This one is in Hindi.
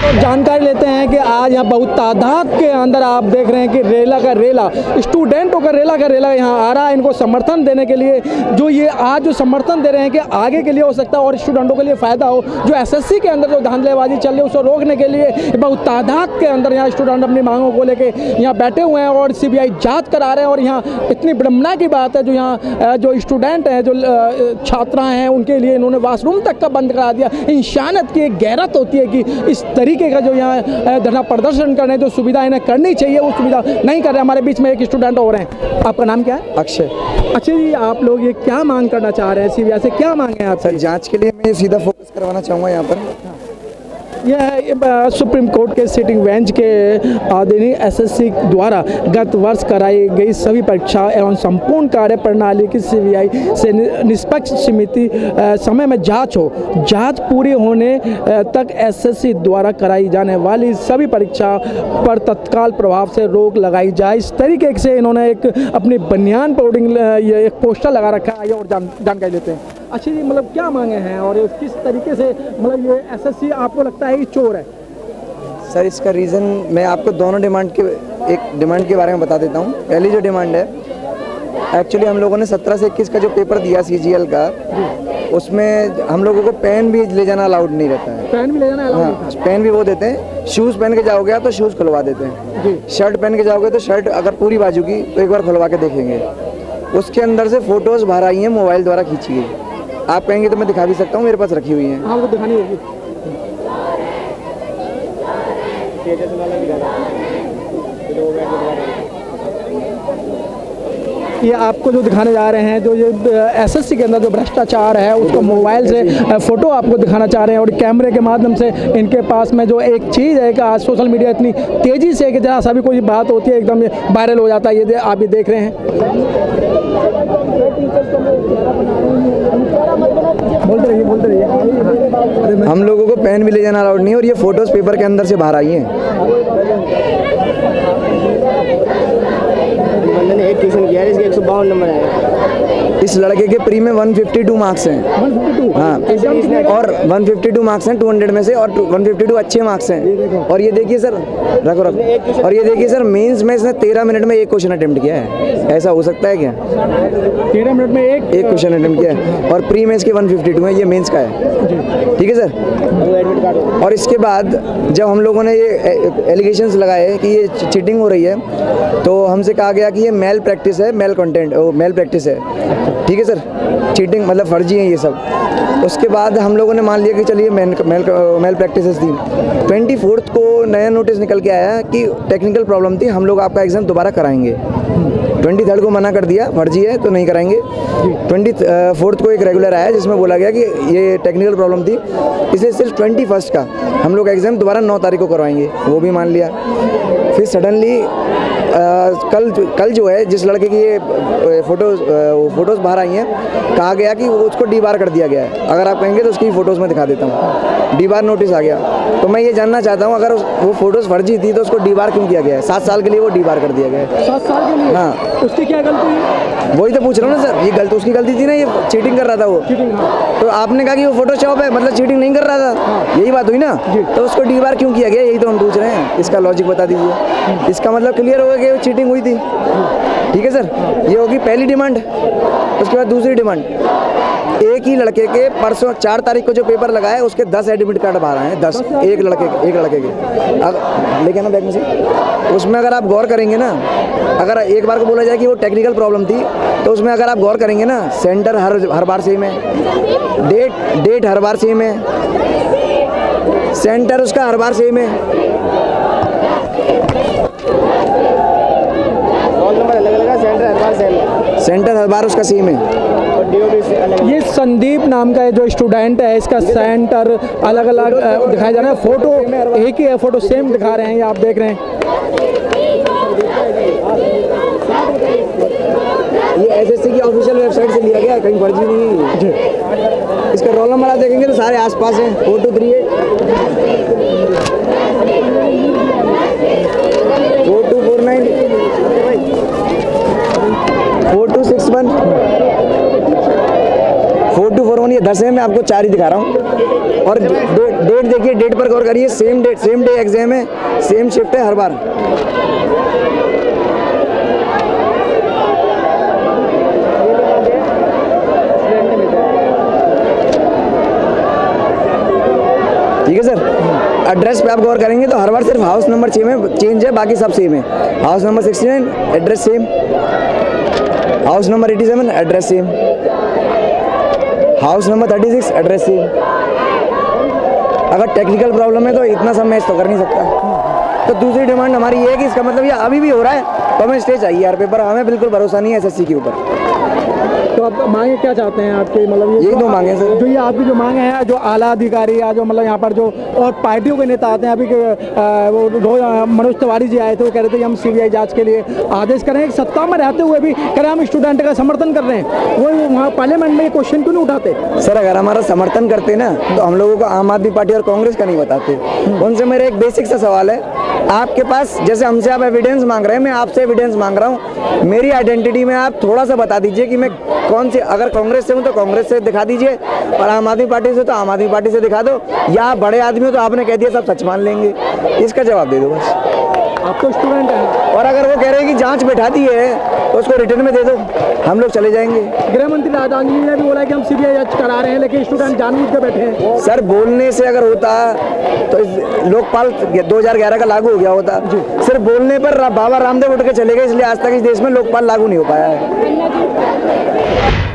और जानकारी लेते हैं कि आज यहाँ बहुत तादाद के अंदर आप देख रहे हैं कि रेला का रेला, स्टूडेंटों का रेला यहाँ आ रहा है इनको समर्थन देने के लिए। जो ये आज जो समर्थन दे रहे हैं कि आगे के लिए हो सकता है और स्टूडेंटों के लिए फ़ायदा हो, जो एसएससी के अंदर जो धांधलेबाजी चल रही है उसको रोकने के लिए बहुत तादाद के अंदर यहाँ स्टूडेंट अपनी मांगों को लेके यहाँ बैठे हुए हैं और सीबीआई जाँच करा रहे हैं। और यहाँ इतनी विडंबना की बात है, जो यहाँ जो स्टूडेंट हैं, जो छात्राएँ हैं, उनके लिए इन्होंने वॉशरूम तक का बंद करा दिया। इंसानियत की एक गैरत होती है कि इस तरीके का जो यहाँ धरना प्रदर्शन करने जो सुविधा इन्हें करनी चाहिए वो सुविधा नहीं कर रहे। हमारे बीच में एक स्टूडेंट और हैं, आपका नाम क्या है? अक्षय। अच्छा जी, आप लोग ये क्या मांग करना चाह रहे हैं? सीबीआई से क्या मांगे आप? सर जांच के लिए मैं सीधा फोकस करवाना चाहूँगा यहाँ पर। यह सुप्रीम कोर्ट के सिटिंग बेंच के अधीन एसएससी द्वारा गत वर्ष कराई गई सभी परीक्षा एवं संपूर्ण कार्य प्रणाली की सीबीआई से निष्पक्ष समिति समय में जांच हो। जांच पूरी होने तक एसएससी द्वारा कराई जाने वाली सभी परीक्षा पर तत्काल प्रभाव से रोक लगाई जाए। इस तरीके से इन्होंने एक अपनी बनियान पर ये एक पोस्टर लगा रखा है और जानकारी लेते हैं। अच्छा जी, मतलब क्या मांगे हैं और किस तरीके से मतलब ये एसएससी आपको लगता है कि चोर है? सर इसका रीज़न मैं आपको दोनों डिमांड के बारे में बता देता हूँ। पहली जो डिमांड है, एक्चुअली हम लोगों ने 17 से 21 का जो पेपर दिया सीजीएल का, उसमें हम लोगों को पेन भी ले जाना अलाउड नहीं रहता है। पेन भी ले जाना अलाउड? हाँ, पेन भी वो देते हैं। शूज़ पहन के जाओगे तो शूज़ खुलवा देते हैं जी। शर्ट पहन के जाओगे तो शर्ट अगर पूरी बाजू की तो एक बार खुलवा के देखेंगे। उसके अंदर से फ़ोटोज़ बाहर आई हैं, मोबाइल द्वारा खींची गई। आप कहेंगे तो मैं दिखा भी सकता हूँ, मेरे पास रखी हुई है। हाँ, वो दिखानी होगी। ये आपको जो दिखाने जा रहे हैं, जो ये एसएससी के अंदर जो भ्रष्टाचार है उसको मोबाइल से फ़ोटो आपको दिखाना चाह रहे हैं और कैमरे के माध्यम से इनके पास में जो एक चीज़ है कि आज सोशल मीडिया इतनी तेज़ी से कि जरा सा भी कोई बात होती है एकदम वायरल हो जाता है। ये आप ये देख रहे हैं। बोलते रहिए। हम लोगों को पेन भी ले जाना अलाउड नहीं है और ये फ़ोटोज़ पेपर के अंदर से बाहर आई हैं। एक ट्यूशन किया है, इसके 152 नंबर है। इस लड़के के प्री में 152 मार्क्स हैं। 152? हाँ, और 152 मार्क्स हैं 200 में से, और 152 अच्छे मार्क्स हैं। और ये देखिए सर, रखो। और ये देखिए सर, मेंस में इसने 13 मिनट में एक क्वेश्चन अटेम्प्ट किया है। ऐसा हो सकता है क्या? 13 मिनट में एक क्वेश्चन अटेम्प्ट किया है और प्री में इसके 152 है। ये मेंस का है, ठीक है सर। और इसके बाद जब हम लोगों ने ये एलिगेशंस लगाए कि ये चीटिंग हो रही है, तो हमसे कहा गया कि ये मेल प्रैक्टिस है, मेल प्रैक्टिस है, ठीक है सर। चीटिंग मतलब फर्जी है ये सब। उसके बाद हम लोगों ने मान लिया कि चलिए मेल प्रैक्टिसेस थी। 24 को नया नोटिस निकल के आया कि टेक्निकल प्रॉब्लम थी, हम लोग आपका एग्ज़ाम दोबारा कराएंगे। 23 को मना कर दिया, फर्जी है तो नहीं कराएंगे। 24 को एक रेगुलर आया जिसमें बोला गया कि ये टेक्निकल प्रॉब्लम थी, इसलिए सिर्फ 21 का हम लोग एग्ज़ाम दोबारा 9 तारीख को करवाएंगे। वो भी मान लिया। फिर सडनली कल जो है जिस लड़के की ये फ़ोटोज़ बाहर आई हैं, कहा गया कि उसको डीबार कर दिया गया है। अगर आप कहेंगे तो उसकी फ़ोटोज़ में दिखा देता हूँ। डीबार नोटिस आ गया। तो मैं ये जानना चाहता हूँ, अगर वो फ़ोटोज़ फर्जी थी तो उसको डीबार क्यों किया गया है? 7 साल के लिए वो डीबार कर दिया गया है। 7 साल के लिए? हाँ। उसकी क्या गलती है? वही तो पूछ रहा हूँ ना सर, ये उसकी गलती थी ना, ये चीटिंग कर रहा था वो। हाँ। तो आपने कहा कि वो फोटोशॉप है, मतलब चीटिंग नहीं कर रहा था। हाँ। यही बात हुई ना। तो उसको डीबार क्यों किया गया, यही तो हम पूछ रहे हैं। इसका लॉजिक बता दीजिए। इसका मतलब क्लियर हो गया कि वो चीटिंग हुई थी, ठीक है सर। ये होगी पहली डिमांड। उसके बाद दूसरी डिमांड, एक ही लड़के के परसों 4 तारीख को जो पेपर लगा है उसके 10 एडमिट कार्ड बाहर आए हैं। 10 एक लड़के के लेके आना बैग में से। उसमें अगर आप गौर करेंगे ना, अगर एक बार को बोला जाए कि वो टेक्निकल प्रॉब्लम थी, तो उसमें अगर आप गौर करेंगे ना, सेंटर हर बार सेम है, डेट हर बार सेम है, सेंटर उसका हर बार सेम है, सेंटर हर बार उसका सेम है। ये संदीप नाम का जो स्टूडेंट है, इसका सेंटर अलग अलग दिखाया जा रहा है। फोटो एक ही है, फोटो सेम दिखा रहे हैं, ये आप देख रहे हैं। ये एसएससी की ऑफिशियल वेबसाइट से लिया गया है, कहीं फर्जी नहीं है। इसका रोल नंबर आप देखेंगे तो सारे आसपास हैं। 4238 4249 4261 4241। ये 10 है, मैं आपको 4 ही दिखा रहा हूँ। और डेट देखिए, डेट पर गौर करिए, same date same day exam है, सेम शिफ्ट है हर बार। ठीक है सर। एड्रेस पे आप गौर करेंगे तो हर बार सिर्फ हाउस नंबर 6 में चेंज है, बाकी सब सेम है। House number 69 address same, house number 87 address same, house number 36 address same. अगर टेक्निकल प्रॉब्लम है तो इतना सब मैच तो कर नहीं सकता। तो दूसरी डिमांड हमारी ये है कि इसका मतलब ये अभी भी हो रहा है तो हमें स्टे चाहिए यार पेपर, हमें बिल्कुल भरोसा नहीं है एसएससी के ऊपर। तो आप मांगे क्या चाहते हैं आपके, मतलब यही दो मांगे सर। जो ये आपकी जो मांगे हैं, जो आला अधिकारी या जो मतलब यहाँ पर जो और पार्टियों के नेता आते हैं, अभी वो मनोज तिवारी जी आए थे, वो कह रहे थे कि हम सीबीआई जांच के लिए आदेश करें। एक सत्ता में रहते हुए भी कह रहे हम स्टूडेंट का समर्थन कर रहे हैं, वो वहाँ पार्लियामेंट में ये क्वेश्चन क्यों नहीं उठाते? सर अगर हमारा समर्थन करते ना तो हम लोगों को आम आदमी पार्टी और कांग्रेस का नहीं बताते। उनसे मेरा एक बेसिक सा सवाल है, आपके पास जैसे हमसे आप एविडेंस मांग रहे हैं, मैं आपसे एविडेंस मांग रहा हूँ, मेरी आइडेंटिटी में आप थोड़ा सा बता दीजिए कि मैं कौन से, अगर कांग्रेस से हूँ तो कांग्रेस से दिखा दीजिए, और आम आदमी पार्टी से तो आम आदमी पार्टी से दिखा दो, या आप बड़े आदमी हो तो आपने कह दिया सब सच मान लेंगे, इसका जवाब दे दो बस। आप तो स्टूडेंट हैं, और अगर वो कह रहे हैं कि जांच बैठा दी है तो उसको रिटर्न में दे दो, हम लोग चले जाएंगे। गृह मंत्री राजनाथ जी ने भी बोला कि हम सीबीआई जांच करा रहे हैं, लेकिन स्टूडेंट जानबूझ के बैठे हैं। सर बोलने से अगर होता तो लोकपाल 2011 का लागू हो गया होता, सिर्फ बोलने पर बाबा रामदेव उठ के चले गए, इसलिए आज तक इस देश में लोकपाल लागू नहीं हो पाया है।